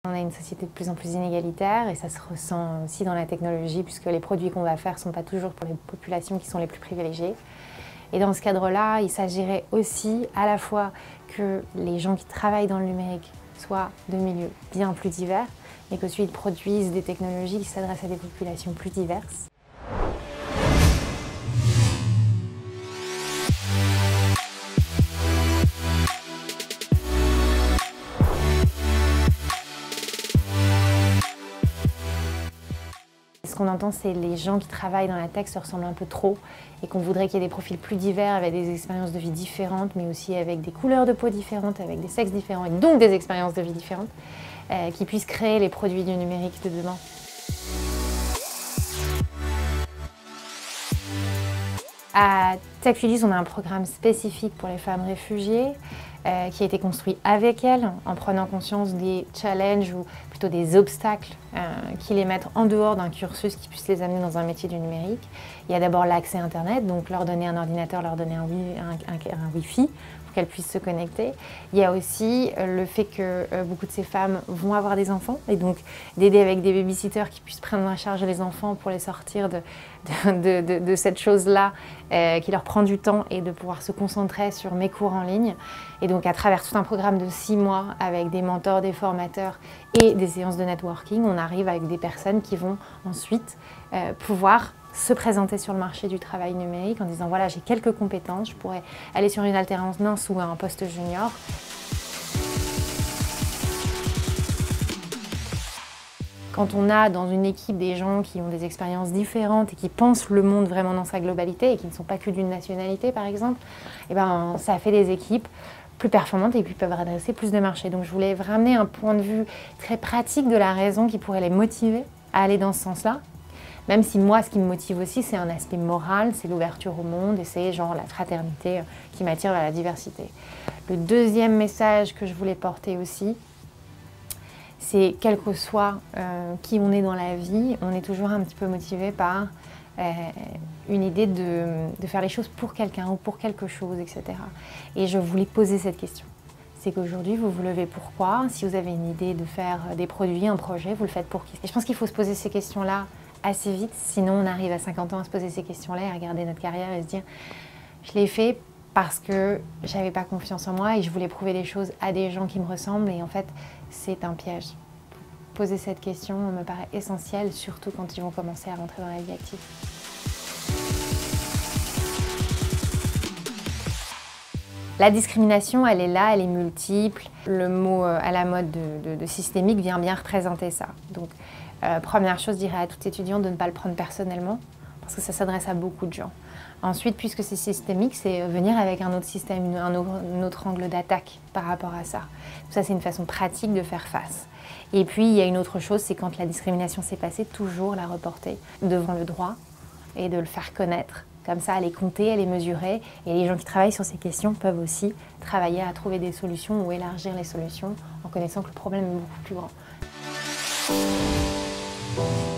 On a une société de plus en plus inégalitaire et ça se ressent aussi dans la technologie puisque les produits qu'on va faire ne sont pas toujours pour les populations qui sont les plus privilégiées. Et dans ce cadre-là, il s'agirait aussi à la fois que les gens qui travaillent dans le numérique soient de milieux bien plus divers, mais qu'ensuite ils produisent des technologies qui s'adressent à des populations plus diverses. Ce qu'on entend, c'est les gens qui travaillent dans la tech se ressemblent un peu trop et qu'on voudrait qu'il y ait des profils plus divers, avec des expériences de vie différentes, mais aussi avec des couleurs de peau différentes, avec des sexes différents et donc des expériences de vie différentes, qui puissent créer les produits du numérique de demain. À TechFulis, on a un programme spécifique pour les femmes réfugiées qui a été construit avec elles en prenant conscience des challenges ou plutôt des obstacles qui les mettent en dehors d'un cursus qui puisse les amener dans un métier du numérique. Il y a d'abord l'accès Internet, donc leur donner un ordinateur, leur donner un Wi-Fi pour qu'elles puissent se connecter. Il y a aussi le fait que beaucoup de ces femmes vont avoir des enfants et donc d'aider avec des babysitters qui puissent prendre en charge les enfants pour les sortir de cette chose-là qui leur prend du temps et de pouvoir se concentrer sur mes cours en ligne. Et donc à travers tout un programme de 6 mois avec des mentors, des formateurs et des séances de networking, on arrive avec des personnes qui vont ensuite pouvoir se présenter sur le marché du travail numérique en disant voilà, j'ai quelques compétences, je pourrais aller sur une alternance ou un poste junior. Quand on a dans une équipe des gens qui ont des expériences différentes et qui pensent le monde vraiment dans sa globalité et qui ne sont pas que d'une nationalité par exemple, et ben, ça fait des équipes plus performantes et qui peuvent adresser plus de marchés. Donc je voulais ramener un point de vue très pratique de la raison qui pourrait les motiver à aller dans ce sens-là. Même si moi, ce qui me motive aussi, c'est un aspect moral, c'est l'ouverture au monde et c'est genre la fraternité qui m'attire vers la diversité. Le deuxième message que je voulais porter aussi, c'est quel que soit qui on est dans la vie, on est toujours un petit peu motivé par une idée de faire les choses pour quelqu'un ou pour quelque chose, etc. Et je voulais poser cette question. C'est qu'aujourd'hui, vous vous levez pourquoi? Si vous avez une idée de faire des produits, un projet, vous le faites pour qui? Et je pense qu'il faut se poser ces questions-là assez vite, sinon on arrive à 50 ans à se poser ces questions-là et à regarder notre carrière et se dire je l'ai fait parce que j'avais pas confiance en moi et je voulais prouver des choses à des gens qui me ressemblent et en fait c'est un piège. Poser cette question me paraît essentiel, surtout quand ils vont commencer à rentrer dans la vie active. La discrimination, elle est là, elle est multiple. Le mot à la mode de systémique vient bien représenter ça. Donc, première chose, je dirais à toute étudiante de ne pas le prendre personnellement, parce que ça s'adresse à beaucoup de gens. Ensuite, puisque c'est systémique, c'est venir avec un autre système, un autre angle d'attaque par rapport à ça. Ça, c'est une façon pratique de faire face. Et puis, il y a une autre chose, c'est quand la discrimination s'est passée, toujours la reporter devant le droit et de le faire connaître. Comme ça, elle est comptée, elle est mesurée, et les gens qui travaillent sur ces questions peuvent aussi travailler à trouver des solutions ou élargir les solutions en connaissant que le problème est beaucoup plus grand.